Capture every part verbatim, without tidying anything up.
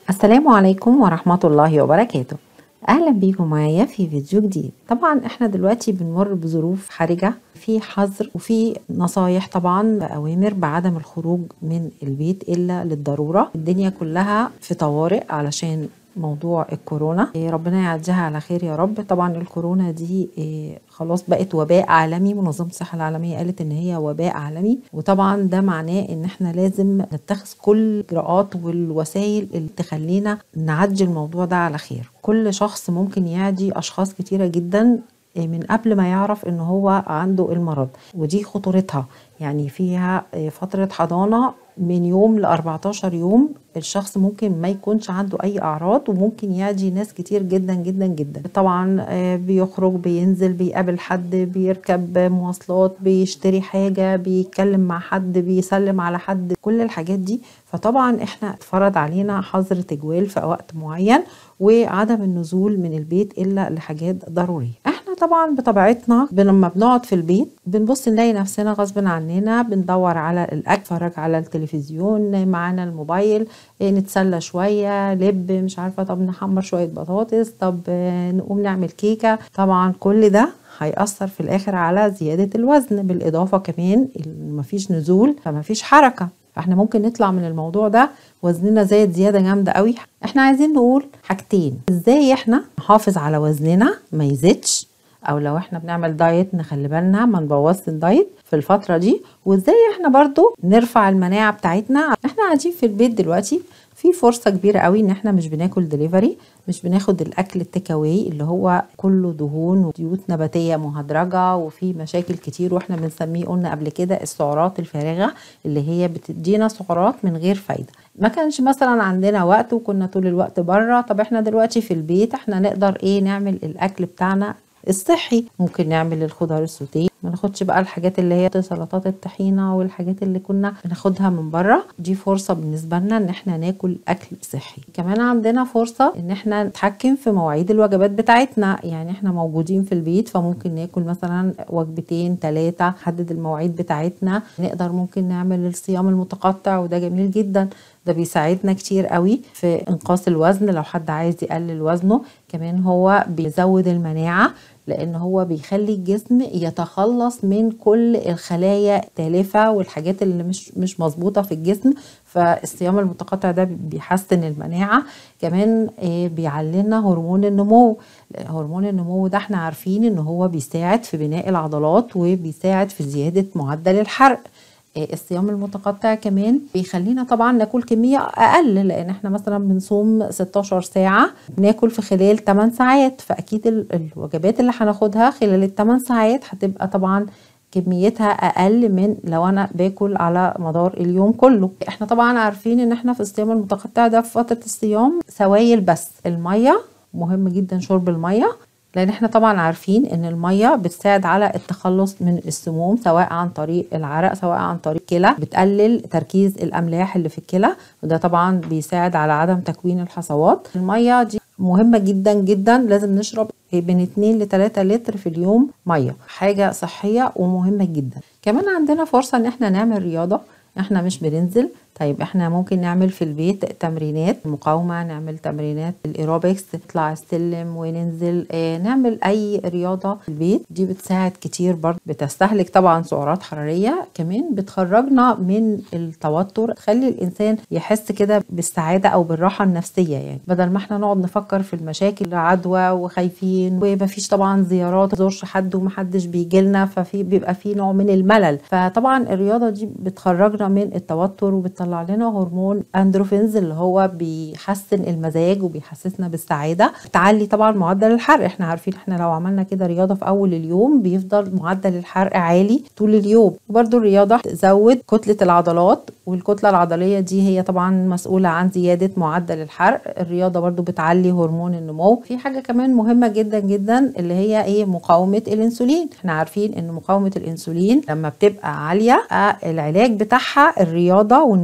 السلام عليكم ورحمة الله وبركاته. أهلا بيكم معايا في فيديو جديد. طبعا احنا دلوقتي بنمر بظروف حرجة، في حظر وفي نصايح طبعا أوامر بعدم الخروج من البيت إلا للضرورة. الدنيا كلها في طوارئ علشان موضوع الكورونا، ربنا يعديها على خير يا رب. طبعا الكورونا دي خلاص بقت وباء عالمي، منظمة الصحة العالمية قالت ان هي وباء عالمي، وطبعا ده معناه ان احنا لازم نتخذ كل الاجراءات والوسائل اللي تخلينا نعدي الموضوع ده على خير. كل شخص ممكن يعدي اشخاص كتيرة جدا من قبل ما يعرف ان هو عنده المرض، ودي خطورتها. يعني فيها فترة حضانة من يوم ل أربعتاشر يوم، الشخص ممكن ما يكونش عنده اي اعراض وممكن يعدي ناس كتير جدا جدا جدا. طبعا بيخرج، بينزل، بيقابل حد، بيركب مواصلات، بيشتري حاجة، بيتكلم مع حد، بيسلم على حد، كل الحاجات دي. فطبعا احنا اتفرض علينا حظر تجوال في وقت معين، وعدم النزول من البيت الا لحاجات ضرورية. احنا طبعا بطبيعتنا لما بنقعد في البيت بنبص نلاقي نفسنا غصب عننا بندور على الاكل، نتفرج على التلفزيون، معانا الموبايل، نتسلى شوية، لب مش عارفة، طب نحمر شوية بطاطس، طب نقوم نعمل كيكة. طبعا كل ده هيأثر في الآخر على زيادة الوزن، بالإضافة كمان مفيش نزول فمفيش حركة، فاحنا ممكن نطلع من الموضوع ده وزننا زايد زيادة جامدة قوي. احنا عايزين نقول حاجتين: ازاي احنا نحافظ على وزننا ما يزيدش، او لو احنا بنعمل دايت نخلي بالنا ما نبوظش الدايت في الفترة دي، وازاي احنا برضو نرفع المناعة بتاعتنا. احنا قاعدين في البيت دلوقتي، في فرصة كبيرة قوي ان احنا مش بناكل دليفري، مش بناخد الاكل التيك اواي اللي هو كله دهون وزيوت نباتية مهدرجة وفي مشاكل كتير، واحنا بنسميه قلنا قبل كده السعرات الفارغة، اللي هي بتدينا سعرات من غير فايدة. ما كانش مثلا عندنا وقت وكنا طول الوقت بره، طب احنا دلوقتي في البيت احنا نقدر ايه نعمل الاكل بتاعنا الصحي. ممكن نعمل الخضار السوتيه، ما ناخدش بقى الحاجات اللي هي سلطات الطحينه والحاجات اللي كنا بناخدها من بره. دي فرصه بالنسبه لنا ان احنا ناكل اكل صحي. كمان عندنا فرصه ان احنا نتحكم في مواعيد الوجبات بتاعتنا، يعني احنا موجودين في البيت فممكن ناكل مثلا وجبتين ثلاثه، نحدد المواعيد بتاعتنا. نقدر ممكن نعمل الصيام المتقطع، وده جميل جدا، ده بيساعدنا كتير قوي في انقاص الوزن لو حد عايز يقلل وزنه. كمان هو بيزود المناعة، لان هو بيخلي الجسم يتخلص من كل الخلايا التالفة والحاجات اللي مش مش مظبوطة في الجسم. فالصيام المتقطع ده بيحسن المناعة. كمان بيعلنا هرمون النمو. هرمون النمو ده احنا عارفين ان هو بيساعد في بناء العضلات وبيساعد في زيادة معدل الحرق. الصيام المتقطع كمان بيخلينا طبعا ناكل كمية اقل، لان احنا مثلا بنصوم ستاشر ساعة، بناكل في خلال تمن ساعات، فاكيد الوجبات اللي هناخدها خلال التمن ساعات هتبقى طبعا كميتها اقل من لو انا باكل على مدار اليوم كله. احنا طبعا عارفين ان احنا في الصيام المتقطع ده في فترة الصيام سوائل بس. المية مهم جدا، شرب المية، لان احنا طبعا عارفين ان المية بتساعد على التخلص من السموم، سواء عن طريق العرق سواء عن طريق الكلى، بتقلل تركيز الاملاح اللي في الكلى، وده طبعا بيساعد على عدم تكوين الحصوات. المية دي مهمة جدا جدا، لازم نشرب بين اتنين لتلاتة لتر في اليوم مية، حاجة صحية ومهمة جدا. كمان عندنا فرصة ان احنا نعمل رياضة، احنا مش بننزل، طيب احنا ممكن نعمل في البيت تمرينات مقاومة، نعمل تمرينات الايروبكس، نطلع السلم وننزل، اه نعمل اي رياضة في البيت. دي بتساعد كتير برضه، بتستهلك طبعا سعرات حرارية، كمان بتخرجنا من التوتر، تخلي الانسان يحس كده بالسعادة او بالراحة النفسية. يعني بدل ما احنا نقعد نفكر في المشاكل، عدوى وخايفين ومفيش طبعا زيارات، مزورش حد ومحدش بيجيلنا، ففي بيبقى في نوع من الملل. فطبعا الرياضة دي بتخرجنا من التوتر وبت طلع لنا هرمون اندروفينز اللي هو بيحسن المزاج وبيحسسنا بالسعاده، بتعلي طبعا معدل الحرق. احنا عارفين احنا لو عملنا كده رياضه في اول اليوم بيفضل معدل الحرق عالي طول اليوم. وبرده الرياضه تزود كتله العضلات، والكتله العضليه دي هي طبعا مسؤوله عن زياده معدل الحرق. الرياضه برده بتعلي هرمون النمو. في حاجه كمان مهمه جدا جدا اللي هي ايه؟ مقاومه الانسولين. احنا عارفين ان مقاومه الانسولين لما بتبقى عاليه العلاج بتاعها الرياضه والنوم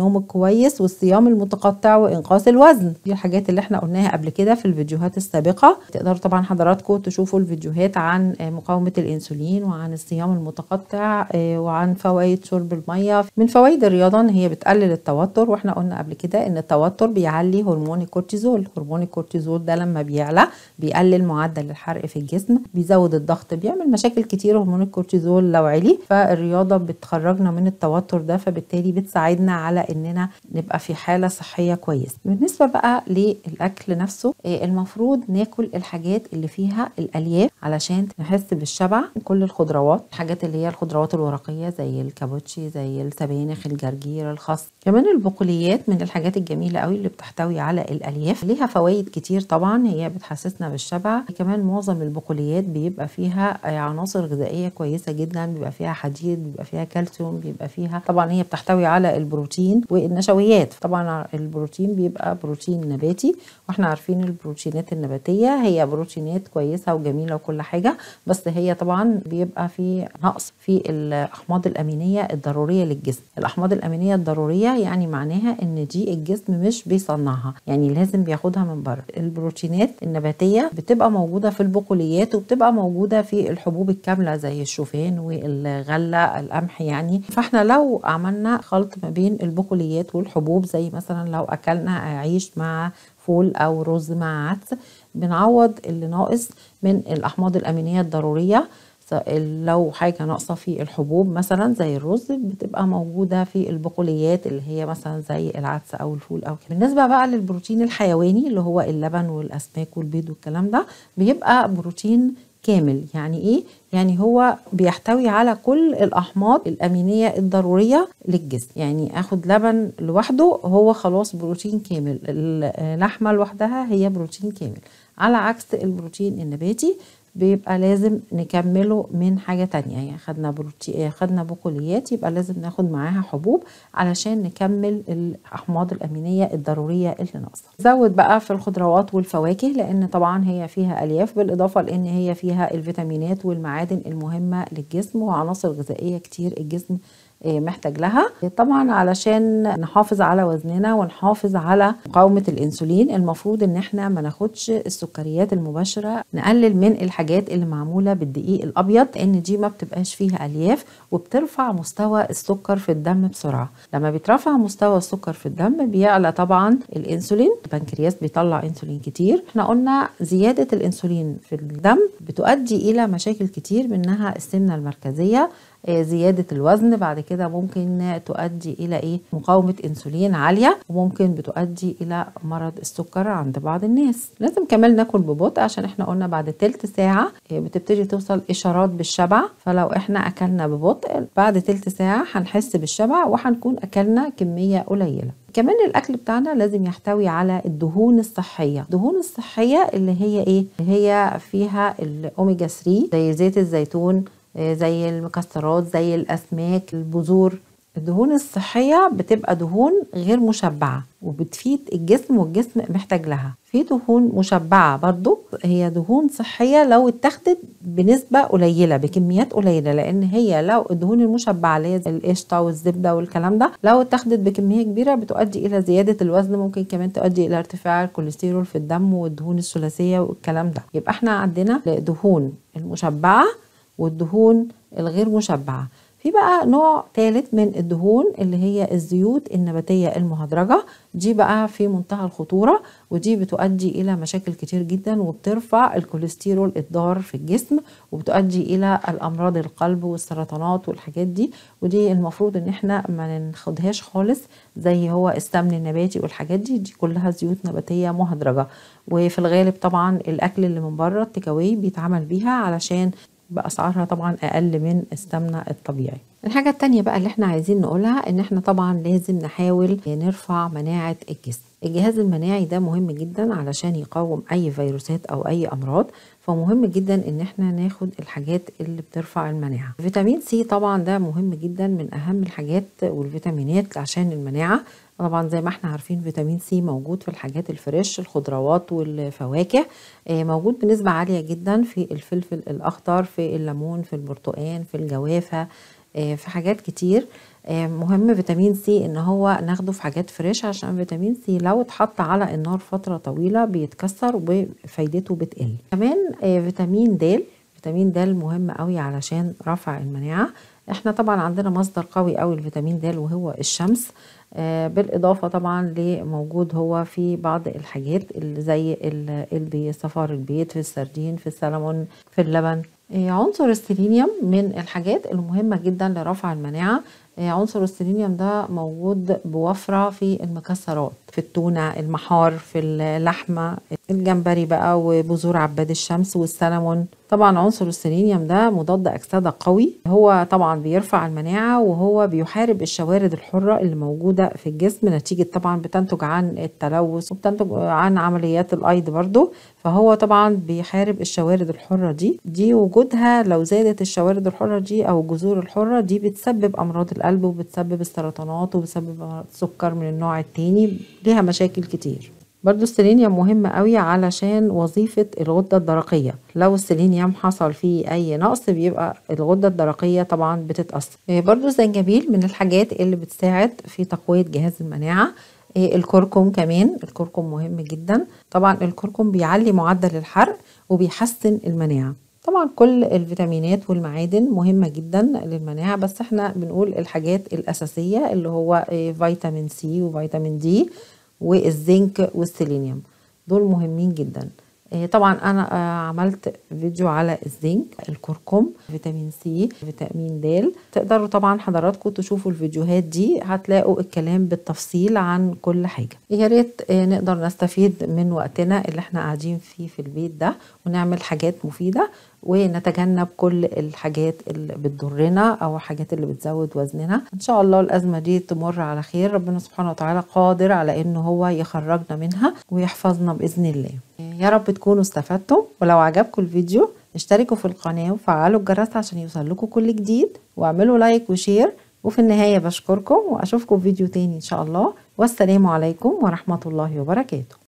النوم الكويس والصيام المتقطع وانقاص الوزن. دي الحاجات اللي احنا قلناها قبل كده في الفيديوهات السابقه. تقدروا طبعا حضراتكم تشوفوا الفيديوهات عن مقاومه الانسولين وعن الصيام المتقطع وعن فوائد شرب الميه. من فوائد الرياضه ان هي بتقلل التوتر، واحنا قلنا قبل كده ان التوتر بيعلي هرمون الكورتيزول. هرمون الكورتيزول ده لما بيعلى بيقلل معدل الحرق في الجسم، بيزود الضغط، بيعمل مشاكل كتير. هرمون الكورتيزول لو عالي فالرياضه بتخرجنا من التوتر ده، فبالتالي بتساعدنا على اننا نبقى في حاله صحيه كويسه. بالنسبه بقى للاكل نفسه، المفروض ناكل الحاجات اللي فيها الالياف علشان نحس بالشبع. كل الخضروات، الحاجات اللي هي الخضروات الورقيه زي الكابوتشي، زي السبانخ، الجرجير، الخس. كمان البقوليات من الحاجات الجميله قوي اللي بتحتوي على الالياف، ليها فوائد كتير طبعا، هي بتحسسنا بالشبع. كمان معظم البقوليات بيبقى فيها عناصر غذائيه كويسه جدا، بيبقى فيها حديد، بيبقى فيها كالسيوم، بيبقى فيها طبعا، هي بتحتوي على البروتين والنشويات. طبعا البروتين بيبقى بروتين نباتي، واحنا عارفين البروتينات النباتيه هي بروتينات كويسه وجميله وكل حاجه، بس هي طبعا بيبقى في نقص في الاحماض الامينيه الضروريه للجسم. الاحماض الامينيه الضروريه يعني معناها ان دي الجسم مش بيصنعها، يعني لازم بياخدها من بره. البروتينات النباتيه بتبقى موجوده في البقوليات، وبتبقى موجوده في الحبوب الكامله زي الشوفان والغله، القمح يعني. فاحنا لو عملنا خلط ما بين البقوليات والحبوب، زي مثلا لو اكلنا عيش مع فول او رز مع عدس، بنعوض اللي ناقص من الاحماض الامينيه الضروريه. لو حاجه ناقصه في الحبوب مثلا زي الرز، بتبقى موجوده في البقوليات اللي هي مثلا زي العدس او الفول او كده. بالنسبه بقى للبروتين الحيواني اللي هو اللبن والاسماك والبيض والكلام ده، بيبقى بروتين كامل. يعني ايه؟ يعني هو بيحتوي على كل الاحماض الامينيه الضروريه للجسم. يعني اخد لبن لوحده هو خلاص بروتين كامل، اللحمه لوحدها هي بروتين كامل، على عكس البروتين النباتي بيبقى لازم نكمله من حاجة تانية. يعني خدنا بروتين، خدنا بقوليات، يبقى لازم ناخد معاها حبوب علشان نكمل الأحماض الأمينية الضرورية اللي ناقصة. زود بقى في الخضروات والفواكه، لأن طبعا هي فيها ألياف، بالإضافة لأن هي فيها الفيتامينات والمعادن المهمة للجسم، وعناصر غذائية كتير الجسم محتاج لها. طبعا علشان نحافظ على وزننا ونحافظ على مقاومة الانسولين، المفروض ان احنا ما ناخدش السكريات المباشرة، نقلل من الحاجات اللي معمولة بالدقيق الابيض، لان دي ما بتبقاش فيها الياف وبترفع مستوى السكر في الدم بسرعة. لما بيترفع مستوى السكر في الدم بيعلى طبعا الانسولين، البنكرياس بيطلع انسولين كتير. احنا قلنا زيادة الانسولين في الدم بتؤدي الى مشاكل كتير، منها السمنة المركزية، زيادة الوزن، بعد كده ممكن تؤدي إلى إيه؟ مقاومة أنسولين عالية، وممكن بتؤدي إلى مرض السكر عند بعض الناس. لازم كمان ناكل ببطء، عشان احنا قلنا بعد تلت ساعة بتبتدي توصل إشارات بالشبع. فلو احنا أكلنا ببطء بعد تلت ساعة هنحس بالشبع، وهنكون أكلنا كمية قليلة. كمان الأكل بتاعنا لازم يحتوي على الدهون الصحية. الدهون الصحية اللي هي إيه؟ هي فيها الأوميجا ثلاثة زي زيت الزيتون، زي المكسرات، زي الأسماك، البذور. الدهون الصحية بتبقى دهون غير مشبعة وبتفيد الجسم، والجسم محتاج لها. في دهون مشبعة برضو هي دهون صحية لو اتخذت بنسبة قليلة، بكميات قليلة، لأن هي لو الدهون المشبعة اللي هي القشطة والزبدة والكلام ده لو اتخذت بكمية كبيرة بتؤدي إلى زيادة الوزن، ممكن كمان تؤدي إلى ارتفاع الكوليسترول في الدم والدهون الثلاثية والكلام ده. يبقى احنا عندنا دهون المشبعة والدهون الغير مشبعة. في بقى نوع ثالث من الدهون اللي هي الزيوت النباتية المهدرجة، دي بقى في منتهى الخطورة، ودي بتؤدي إلى مشاكل كتير جدا، وبترفع الكوليسترول الضار في الجسم، وبتؤدي إلى الأمراض القلب والسرطانات والحاجات دي. ودي المفروض إن احنا ما ناخدهاش خالص، زي هو السمن النباتي والحاجات دي، دي كلها زيوت نباتية مهدرجة. وفي الغالب طبعا الأكل اللي من بره التيك أواي بيتعمل بيها علشان بأسعارها طبعا أقل من السمنة الطبيعي. الحاجة التانية بقى اللي احنا عايزين نقولها ان احنا طبعا لازم نحاول نرفع مناعة الجسم. الجهاز المناعي ده مهم جدا علشان يقاوم اي فيروسات او اي امراض، فمهم جدا ان احنا ناخد الحاجات اللي بترفع المناعة. فيتامين سي طبعا ده مهم جدا، من اهم الحاجات والفيتامينات عشان المناعة. طبعا زي ما احنا عارفين فيتامين سي موجود في الحاجات الفريش، الخضروات والفواكه، موجود بنسبة عالية جدا في الفلفل الأخضر، في الليمون، في البرتقان، في الجوافة، في حاجات كتير. مهم فيتامين سي ان هو ناخده في حاجات فريش، عشان فيتامين سي لو اتحط على النار فترة طويلة بيتكسر وفايدته بتقل. كمان فيتامين د، فيتامين د مهم قوي علشان رفع المناعة. احنا طبعا عندنا مصدر قوي قوي لفيتامين د وهو الشمس، آه بالاضافة طبعا لموجود هو في بعض الحاجات اللي زي البيض، صفار البيض، في السردين، في السلمون، في اللبن. آه عنصر السيلينيوم من الحاجات المهمة جدا لرفع المناعة. آه عنصر السيلينيوم ده موجود بوفرة في المكسرات، في التونة، المحار، في اللحمة، الجمبري بقى، وبذور عباد الشمس والسلمون. طبعا عنصر السيلينيوم ده مضاد أكسدة قوي، هو طبعا بيرفع المناعة وهو بيحارب الشوارد الحرة اللي موجودة في الجسم، نتيجة طبعا بتنتج عن التلوث وبتنتج عن عمليات الأيض برضو. فهو طبعا بيحارب الشوارد الحرة دي دي وجودها لو زادت الشوارد الحرة دي أو الجذور الحرة دي بتسبب أمراض القلب وبتسبب السرطانات وبتسبب سكر من النوع التاني، ليها مشاكل كتير. برضو السيلينيوم مهم قوي علشان وظيفة الغدة الدرقية، لو السيلينيوم حصل فيه اي نقص بيبقى الغدة الدرقية طبعا بتتأثر. برضو الزنجبيل من الحاجات اللي بتساعد في تقوية جهاز المناعة. الكركم كمان، الكركم مهم جدا، طبعا الكركم بيعلي معدل الحرق وبيحسن المناعة. طبعا كل الفيتامينات والمعادن مهمة جدا للمناعة، بس احنا بنقول الحاجات الأساسية اللي هو فيتامين سي وفيتامين دي والزنك والسيلينيوم، دول مهمين جدا. طبعا انا عملت فيديو على الزنك، الكركم، فيتامين سي، فيتامين د. تقدروا طبعا حضراتكم تشوفوا الفيديوهات دي، هتلاقوا الكلام بالتفصيل عن كل حاجة. يا ريت نقدر نستفيد من وقتنا اللي احنا قاعدين فيه في البيت ده ونعمل حاجات مفيدة، ونتجنب كل الحاجات اللي بتضرنا او الحاجات اللي بتزود وزننا. ان شاء الله الازمة دي تمر على خير، ربنا سبحانه وتعالى قادر على انه هو يخرجنا منها ويحفظنا باذن الله. يا رب تكونوا استفدتم، ولو عجبكم الفيديو اشتركوا في القناة وفعلوا الجرس عشان يوصلكم كل جديد، واعملوا لايك وشير. وفي النهاية بشكركم واشوفكم في فيديو تاني ان شاء الله، والسلام عليكم ورحمة الله وبركاته.